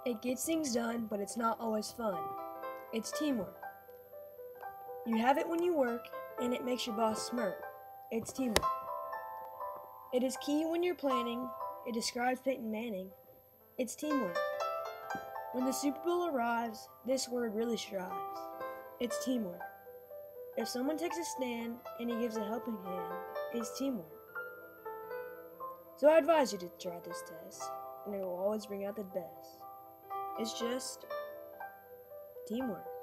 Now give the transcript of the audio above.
It gets things done, but it's not always fun. It's teamwork. You have it when you work, and it makes your boss smirk. It's teamwork. It is key when you're planning. It describes Peyton Manning. It's teamwork. When the Super Bowl arrives, this word really strives. It's teamwork. If someone takes a stand and he gives a helping hand, it's teamwork. So I advise you to try this test, and it will always bring out the best. It's just teamwork.